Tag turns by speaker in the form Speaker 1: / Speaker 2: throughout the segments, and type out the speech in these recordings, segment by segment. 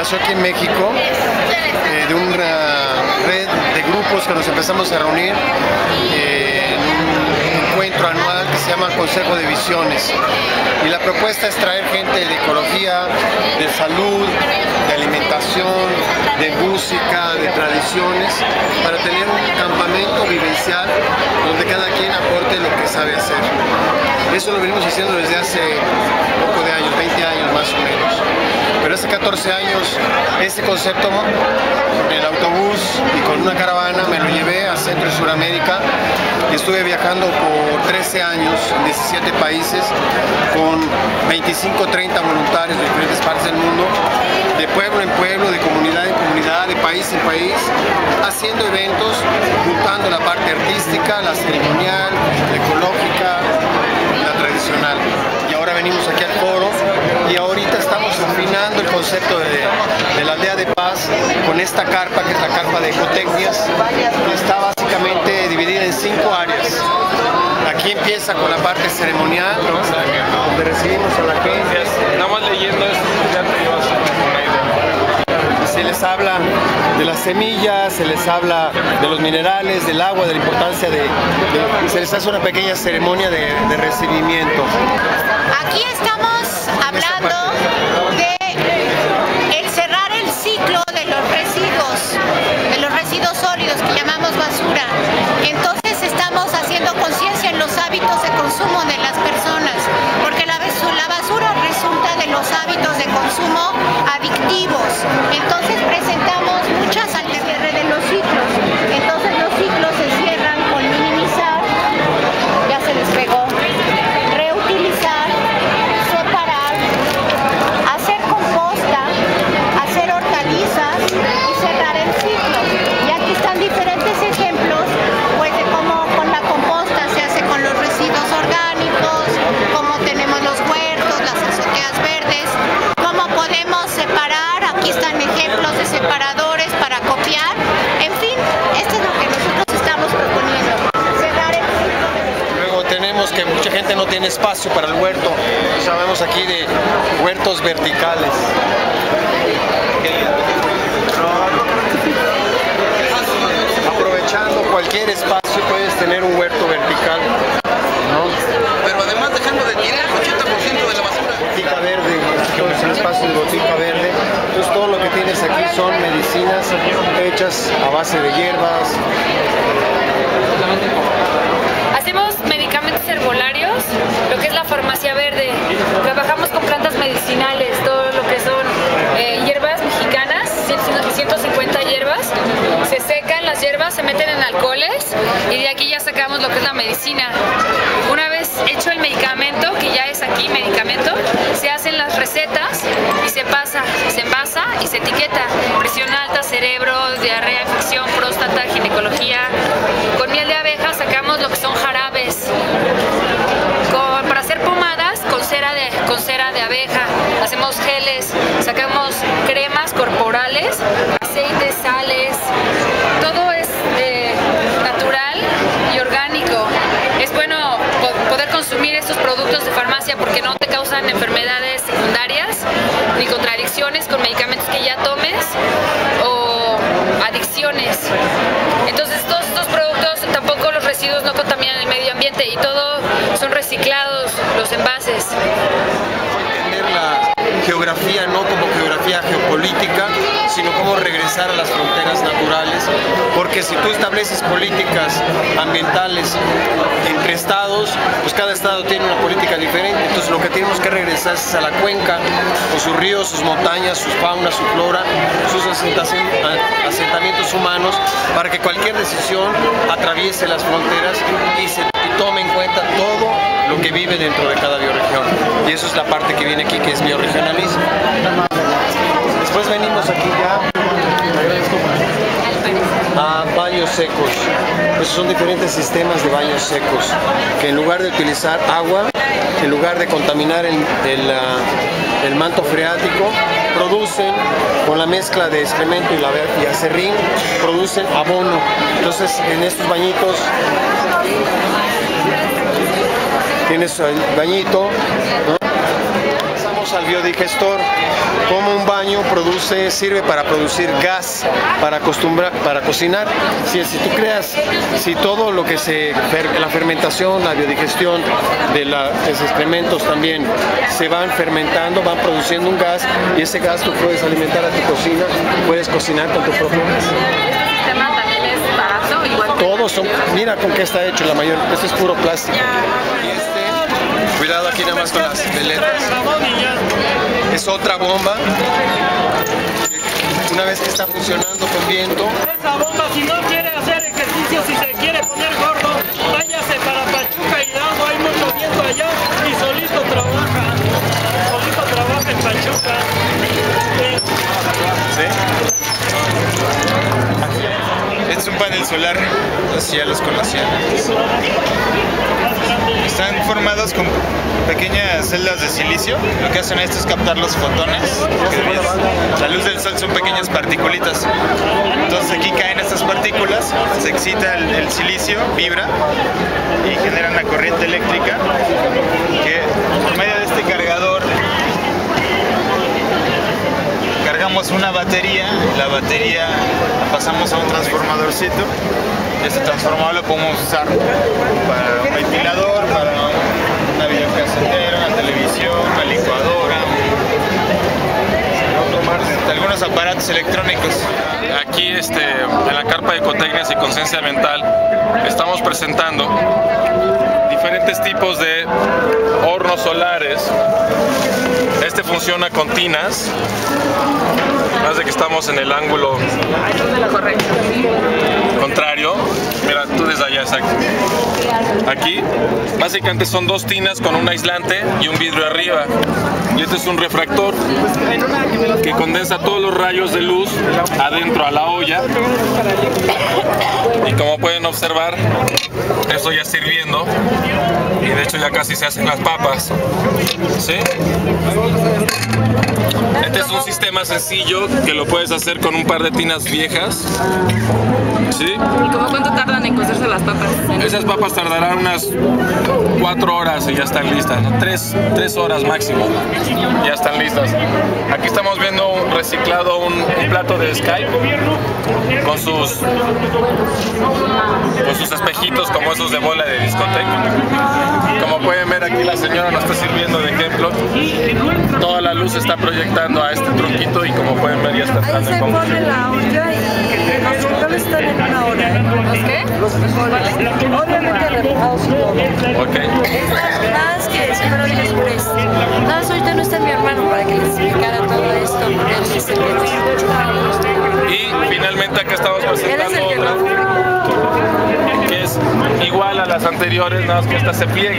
Speaker 1: nació aquí en México, de una red de grupos que nos empezamos a reunir en un encuentro anual que se llama Consejo de Visiones. Y la propuesta es traer gente de ecología, de salud, de alimentación, de música, de tradiciones, para tener un campamento vivencial donde cada quien aporte lo que sabe hacer. Eso lo venimos haciendo desde hace poco de años, 20 años más o menos. Pero hace 14 años este concepto en el autobús y con una caravana me lo llevé a Centro y Suramérica y estuve viajando por 13 años en 17 países con 25 o 30 voluntarios de diferentes partes del mundo, de pueblo en pueblo, de comunidad en comunidad, de país en país, haciendo eventos, juntando la parte artística, la ceremonial, la ecológica, la tradicional. Y ahora venimos aquí al foro y ahorita estamos afinando el concepto de la aldea de paz con esta carpa, que es la carpa de ecotecnias, que está básicamente dividida en 5 áreas. Aquí empieza con la parte ceremonial, ¿no?, donde recibimos a la gente.
Speaker 2: Nada más leyendo esto ya te llevas una idea.
Speaker 1: Se les habla de las semillas, se les habla de los minerales, del agua, de la importancia se les hace una pequeña ceremonia de recibimiento.
Speaker 3: Aquí estamos hablando de el cerrar el ciclo de los residuos sólidos que llamamos basura. Entonces estamos haciendo conciencia en los hábitos de consumo de las personas, porque la basura resulta de los hábitos de consumo adictivos. Entonces presentamos muchas alternativas de los ciclos. Entonces los ciclos se cierran con minimizar, ya se despegó, reutilizar, separar, hacer composta, hacer hortalizas y cerrar el ciclo. Y aquí están diferentes ejemplos pues de cómo con la composta se hace con los residuos orgánicos, cómo tenemos los huertos, las azoteas verdes, cómo podemos separar. Aquí están ejemplos de separadores para copiar. En fin, esto es lo que nosotros estamos proponiendo, cerrar el ciclo.
Speaker 1: Luego tenemos que mucha gente no tiene espacio para el huerto. Sabemos aquí de huertos verticales. Aprovechando cualquier espacio puedes tener un huerto vertical, ¿no?
Speaker 4: Pero además dejando de tirar el 80% de la basura.
Speaker 1: Botica verde, todo es un espacio de botica verde. Entonces todo lo que tienes aquí son medicinas hechas a base de hierbas.
Speaker 5: Hacemos medicamentos herbolarios, lo que es la farmacia verde. Trabajamos con plantas medicinales, todo lo que son hierbas mexicanas, 150 hierbas. Se secan las hierbas, se meten en alcoholes y de aquí ya sacamos lo que es la medicina. Una vez hecho el medicamento, que ya es aquí medicamento, se hacen las recetas y se pasa, se envasa y se etiqueta. Presión alta, cerebro, diarrea, infección, próstata, ginecología. Con miel de abeja sacamos lo que son jarabes. Para hacer pomadas con cera de abeja. Hacemos geles, sacamos cremas corporales, aceites, sales. Todo es natural y orgánico. Es bueno poder consumir estos productos de farmacia porque no te causan enfermedades secundarias ni contradicciones con medicamentos que ya tomes o adicciones. Entonces todos estos productos, tampoco los residuos no contaminan el medio ambiente y todo son reciclados, los envases.
Speaker 1: Entender la geografía no como geografía geopolítica, sino como regresar a las fronteras naturales, porque si tú estableces políticas ambientales entre estados, pues cada estado tiene una política diferente. Entonces lo que tenemos que regresar es a la cuenca, con sus ríos, sus montañas, sus faunas, su flora, sus asentamientos humanos, para que cualquier decisión atraviese las fronteras y tome en cuenta todo lo que vive dentro de cada bioregión. Y eso es la parte que viene aquí, que es bioregionalismo. Después venimos aquí ya a baños secos. Pues son diferentes sistemas de baños secos, que en lugar de utilizar agua, en lugar de contaminar el manto freático, producen, con la mezcla de excremento y acerrín, producen abono. Entonces en estos bañitos tienes el bañito, ¿no? vamos al biodigestor. Como un baño sirve para producir gas, para cocinar. Si tú creas, si todo lo que la fermentación, la biodigestión de los excrementos también se van fermentando, van produciendo un gas, y ese gas tú puedes alimentar a tu cocina, puedes cocinar con tu propio gas.
Speaker 5: ¿Este sistema también es barato? Igual
Speaker 1: Todos son, mira con qué está hecho la mayor, este es puro plástico. Y cuidado aquí nada más con las veletas. Es otra bomba. Una vez que está funcionando con viento.
Speaker 6: Esa bomba, si no quiere hacer ejercicio, si se quiere poner gordo, váyase para Pachuca Hidalgo, hay mucho viento allá y solito trabaja en Pachuca.
Speaker 7: Es un panel solar, así ya los conocían. Están formados con pequeñas celdas de silicio. Lo que hacen esto es captar los fotones. La luz del sol son pequeñas particulitas. Entonces aquí caen estas partículas, se excita el silicio, vibra y genera una corriente eléctrica que por medio de este cargador cargamos una batería, la batería la pasamos a un transformadorcito. Este transformador lo podemos usar para un ventilador, para una videocasetera, una televisión, una licuadora, algunos aparatos electrónicos.
Speaker 2: Aquí en la carpa de ecotecnias y conciencia ambiental estamos presentando diferentes tipos de hornos solares. Este funciona con tinas, más de que estamos en el ángulo contrario. Mira, tú desde allá, exacto. Aquí básicamente son dos tinas con un aislante y un vidrio arriba, y este es un refractor que condensa todos los rayos de luz adentro a la olla. Y como pueden observar, esto ya está hirviendo y de hecho ya casi se hacen las papas, ¿sí? Este es un sistema sencillo que lo puedes hacer con un par de tinas viejas, ¿sí?
Speaker 5: ¿Y cómo cuánto tardan en cocerse las papas?
Speaker 2: Esas papas tardarán unas 4 horas y ya están listas, ¿no? 3 horas máximo, ya están listas. Aquí estamos viendo reciclado un plato de Skype con sus espejitos como esos de bola de discoteca. Como pueden ver, aquí la señora nos está sirviendo de ejemplo. Toda la luz está proyectando a este tronquito y como pueden ver ya está entrando en combustible.
Speaker 8: La olla y los frijoles están en una hora.
Speaker 5: ¿Los qué?
Speaker 8: Los frijoles, obviamente remojados y todo.
Speaker 2: Ok.
Speaker 8: Más que espero express. No, ahorita no está mi hermano para que les explicara todo esto, porque él es el que
Speaker 2: Y finalmente acá estamos presentando
Speaker 8: el que
Speaker 2: otra que es igual a las anteriores, nada más que esta se pliega.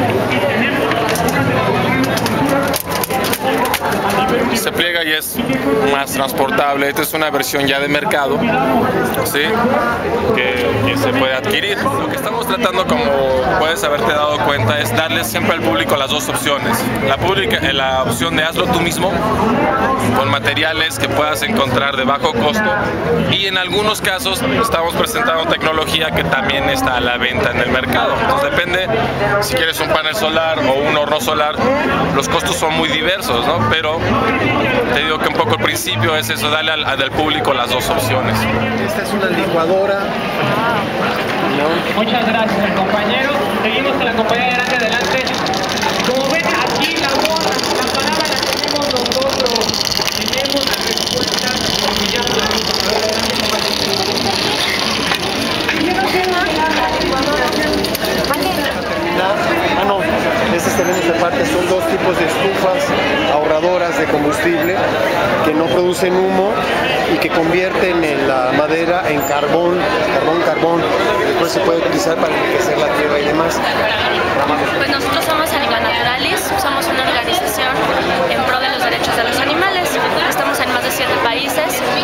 Speaker 2: Se pliega y es más transportable. Esta es una versión ya de mercado, ¿sí? que se puede adquirir. Lo que estamos tratando, como puedes haberte dado cuenta, es darles siempre al público las dos opciones. La opción de hazlo tú mismo, con materiales que puedas encontrar de bajo costo, y en algunos casos estamos presentando tecnología que también está a la venta en el mercado. Entonces depende si quieres un panel solar o un horno solar, los costos son muy diversos, ¿no? Pero te digo que un poco el principio es eso, darle al público las dos opciones.
Speaker 1: Esta es una licuadora.
Speaker 6: Muchas gracias, compañero. Seguimos con la compañera grande adelante. Como ven, aquí la palabra la tenemos nosotros. Tenemos la respuesta humillando a
Speaker 1: no, estos tenemos de parte, son dos tipos de estufas ahorradoras de combustible que no producen humo y que convierten la madera en carbón. Después se puede utilizar para enriquecer la tierra y demás.
Speaker 9: Pues nosotros somos Animal Naturalis, somos una organización en pro de los derechos de los animales. Estamos en más de 7 países.